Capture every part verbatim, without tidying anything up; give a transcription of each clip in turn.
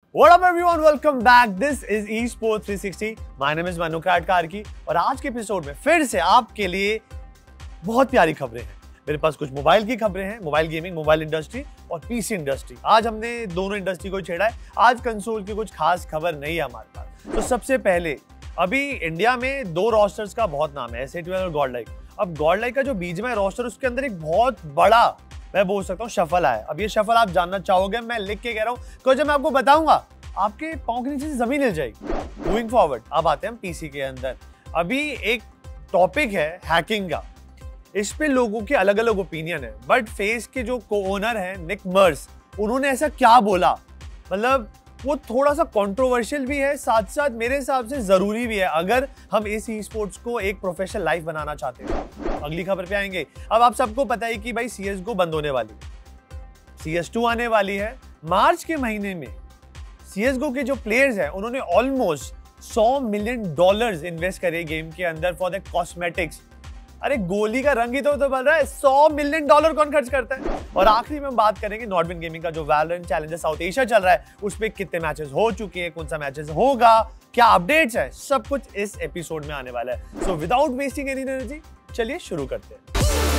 What up everyone, welcome back. This is eSports three sixty. My name is Manu Karki और आज के episode में फिर से आपके लिए बहुत प्यारी खबरें हैं। मेरे पास कुछ मोबाइल की खबरें हैं, मोबाइल गेमिंग, मोबाइल इंडस्ट्री और पीसी इंडस्ट्री। आज हमने दोनों इंडस्ट्री को छेड़ा है। आज कंसोल की कुछ खास खबर नहीं है हमारे पास। तो सबसे पहले अभी इंडिया में दो रोस्टर्स का बहुत नाम है, एस ए ट्वेल्व और गॉड लाइक। अब गॉड लाइक का जो बीजीएमआई रोस्टर, उसके अंदर एक बहुत बड़ा, मैं बोल सकता हूँ, शफल आया। अब ये शफल आप जानना चाहोगे, मैं लिख के कह रहा हूँ, क्योंकि जब मैं आपको बताऊंगा आपके पांव के नीचे से जमीन हिल जाएगी। मूविंग फॉरवर्ड, अब आते हैं हम पीसी के अंदर। अभी एक टॉपिक है हैकिंग का। इस पे लोगों के अलग अलग ओपिनियन है, बट फेस के जो को ओनर है निक मर्स, उन्होंने ऐसा क्या बोला, मतलब वो थोड़ा सा कंट्रोवर्शियल भी है, साथ साथ मेरे हिसाब से जरूरी भी है अगर हम इस ई स्पोर्ट्स को एक प्रोफेशनल लाइफ बनाना चाहते हैं। अगली खबर पे आएंगे। अब आप सबको पता है कि भाई सी एस गो बंद होने वाली है, सी एस टू आने वाली है। मार्च के महीने में सी एस गो के जो प्लेयर्स हैं उन्होंने ऑलमोस्ट सौ मिलियन डॉलर्स इन्वेस्ट करे गेम के अंदर फॉर द कॉस्मेटिक्स। अरे गोली का रंग ही तो, तो बन रहा है, सौ मिलियन डॉलर कौन खर्च करता है। और आखिरी में हम बात करेंगे नॉर्डविन गेमिंग का जो वैलोरेंट चैलेंजर साउथ एशिया चल रहा है, उस पे कितने मैचेस हो चुके हैं, कौन सा मैचेस होगा, क्या अपडेट्स है, सब कुछ इस एपिसोड में आने वाला है। So without wasting any energy, चलिए शुरू करते हैं।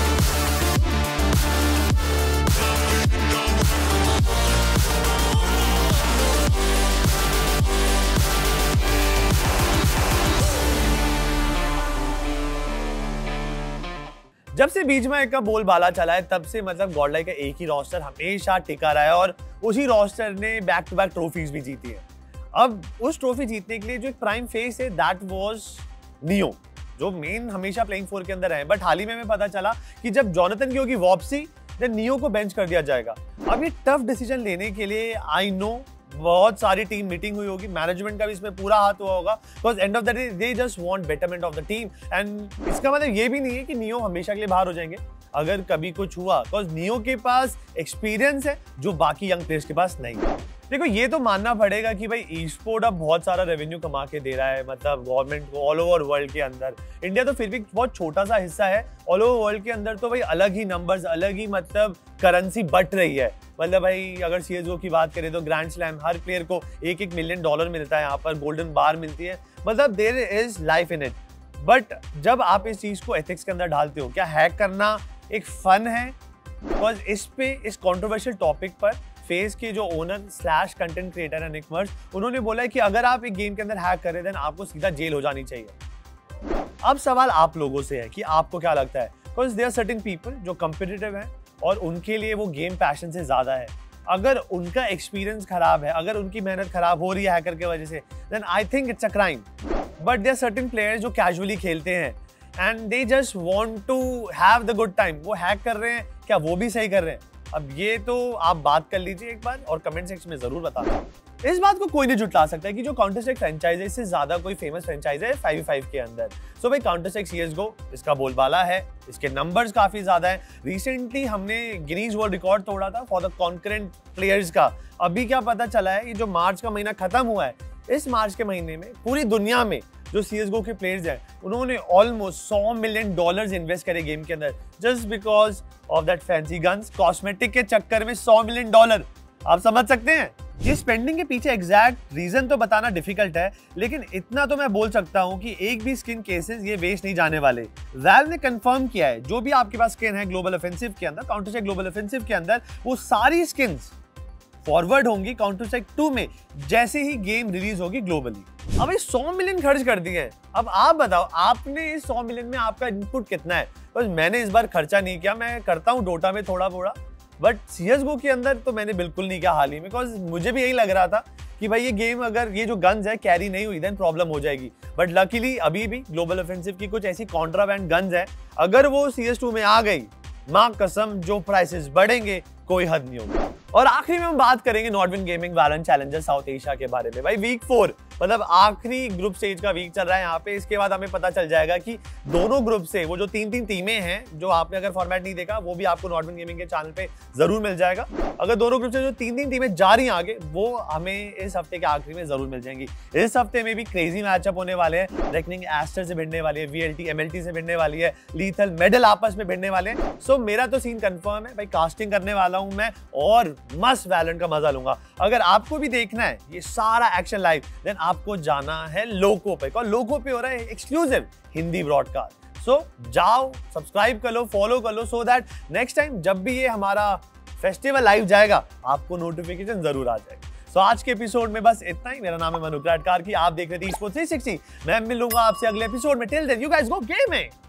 जब से बीजीएमआई का बोलबाला चला है, तब से मतलब गॉड लाइक का एक ही रोस्टर हमेशा टिका रहा है और उसी रोस्टर ने बैक टू बैक ट्रॉफीज भी जीती है। अब उस ट्रॉफी जीतने के लिए जो एक प्राइम फेस है, दैट वाज नियो, जो मेन हमेशा प्लेइंग फोर के अंदर है। बट हाल ही में हमें पता चला कि जब जोनाथन की होगी वापसी, देन नियो को बेंच कर दिया जाएगा। अब ये टफ डिसीजन लेने के लिए आई नो बहुत सारी टीम मीटिंग हुई होगी, मैनेजमेंट का भी इसमें पूरा हाथ हुआ होगा, because end of the day they just want betterment of the team. And इसका मतलब ये भी नहीं है कि नियो हमेशा के लिए बाहर हो जाएंगे अगर कभी कुछ हुआ, बिकॉज नियो के पास एक्सपीरियंस है जो बाकी यंग प्लेयर्स के पास नहीं है। देखो, ये तो मानना पड़ेगा कि भाई ई स्पोर्ट अब बहुत सारा रेवेन्यू कमा के दे रहा है, मतलब गवर्नमेंट को ऑल ओवर वर्ल्ड के अंदर। इंडिया तो फिर भी बहुत छोटा सा हिस्सा है, ऑल ओवर वर्ल्ड के अंदर तो भाई अलग ही नंबर्स, अलग ही मतलब करेंसी बट रही है। मतलब भाई अगर सी एस गो की बात करें तो ग्रैंड स्लैम हर प्लेयर को एक एक मिलियन डॉलर मिलता है, यहाँ पर गोल्डन बार मिलती है, मतलब there is life in it. But जब आप इस चीज को एथिक्स के अंदर डालते हो, क्या हैक करना एक फन है? बिकॉज इस पे इस कॉन्ट्रोवर्शियल टॉपिक पर फेस के जो ओनर स्लैश कंटेंट क्रिएटर है निक मर्स, उन्होंने बोला है कि अगर आप एक गेम के अंदर हैक करें देन आपको सीधा जेल हो जानी चाहिए। अब सवाल आप लोगों से है कि आपको क्या लगता है, because there are certain people जो कॉम्पिटिटिव हैं और उनके लिए वो गेम पैशन से ज्यादा है। अगर उनका एक्सपीरियंस खराब है, अगर उनकी मेहनत खराब हो रही है हैकर की वजह से, then I think it's a crime. But there are certain players जो कैजुअली खेलते हैं and they just want to have the good time. वो हैक कर रहे हैं, क्या वो भी सही कर रहे हैं? अब ये तो आप बात कर लीजिए एक बार और कमेंट सेक्शन में जरूर बताना। इस बात को कोई नहीं जुटला सकता है कि जो काउंटर स्ट्राइक फ्रेंचाइज है, इससे ज्यादा कोई फेमस फ्रेंचाइज है फाइव फाइव के अंदर। सो भाई counter strike C S GO, इसका बोलबाला है, इसके नंबर्स काफी ज्यादा है। रिसेंटली हमने गिनीज वर्ल्ड रिकॉर्ड तोड़ा था फॉर द कॉन्करेंट प्लेयर्स का। अभी क्या पता चला है, ये जो मार्च का महीना खत्म हुआ है, इस मार्च के महीने में पूरी दुनिया में जो सी एस गो के प्लेयर्स हैं, उन्होंने ऑलमोस्ट सौ मिलियन डॉलर्स इन्वेस्ट करे गेम के अंदर, just because of that fancy guns. Cosmetic के चक्कर में सौ मिलियन डॉलर, आप समझ सकते हैं। ये स्पेंडिंग के पीछे एग्जैक्ट रीजन तो बताना डिफिकल्ट है, लेकिन इतना तो मैं बोल सकता हूं कि एक भी स्किन केसेस ये वेस्ट नहीं जाने वाले। वैल्व ने कंफर्म किया है, जो भी आपके पास स्किन है ग्लोबल ऑफेंसिव के अंदर, काउंटर स्ट्राइक ग्लोबल ऑफेंसिव के अंदर, वो सारी स्किन्स फॉरवर्ड होंगी काउंटर स्ट्राइक टू में जैसे ही गेम रिलीज होगी ग्लोबली। अब ये सौ मिलियन खर्च कर दिए हैं। अब आप बताओ, आपने इस सौ मिलियन में आपका इनपुट कितना है? बस मैंने इस बार खर्चा नहीं किया, मैं करता हूँ डोटा में थोड़ा थोड़ा, बट सी एस गो के अंदर तो मैंने बिल्कुल नहीं किया हाल ही में, बिकॉज मुझे भी यही लग रहा था कि भाई ये गेम अगर ये जो गन्स है कैरी नहीं हुई देन प्रॉब्लम हो जाएगी। बट लकीली अभी भी ग्लोबल ऑफेंसिव की कुछ ऐसी कॉन्ट्राबैंड गन्स है, अगर वो सी एस टू में आ गई, मां कसम जो प्राइसेस बढ़ेंगे कोई हद नहीं होगा। और आखिरी में हम बात करेंगे Nodwin gaming Valorant challenger South Asia के बारे में। भाई वीक फोर मतलब आखिरी ग्रुप स्टेज का वीक चल रहा है यहाँ पे। इसके बाद हमें पता चल जाएगा कि दोनों ग्रुप से वो जो तीन तीन टीमें हैं, जो आपने अगर फॉर्मेट नहीं देखा वो भी आपको नॉट वन गेमिंग के चैनल पे जरूर मिल जाएगा। अगर दोनों ग्रुप से जो तीन तीन टीमें जा रही हैं आगे, वो हमें इस हफ्ते के आखिरी में जरूर मिल जाएंगी। इस हफ्ते में भी क्रेजी मैचअप होने वाले हैं। रेकनिंग एस्टर से भिड़ने वाली है, वीएलटी एमएलटी से भिड़ने वाली है, लीथल मेडल आपस में भिड़ने वाले हैं। सो मेरा तो सीन कंफर्म है भाई, कास्टिंग करने वाला हूं मैं और मस्त वैलेंट का मजा लूंगा। अगर आपको भी देखना है ये सारा एक्शन लाइव, देन आपको जाना है लोको पे। और लोको पे हो रहा है एक्सक्लूसिव हिंदी ब्रॉडकास्ट। सो जाओ, सब्सक्राइब कर लो, फॉलो कर लो, सो दैट नेक्स्ट टाइम जब भी ये हमारा फेस्टिवल लाइव जाएगा आपको नोटिफिकेशन जरूर आ जाएगा। सो so, आज के एपिसोड में बस इतना ही। मेरा नाम है मनु कारकी, आप देख रहे थे ई स्पोर्ट्स थ्री सिक्सटी। मैं मिलूंगा आपसे अगले एपिसोड में। Till then you guys go gaming.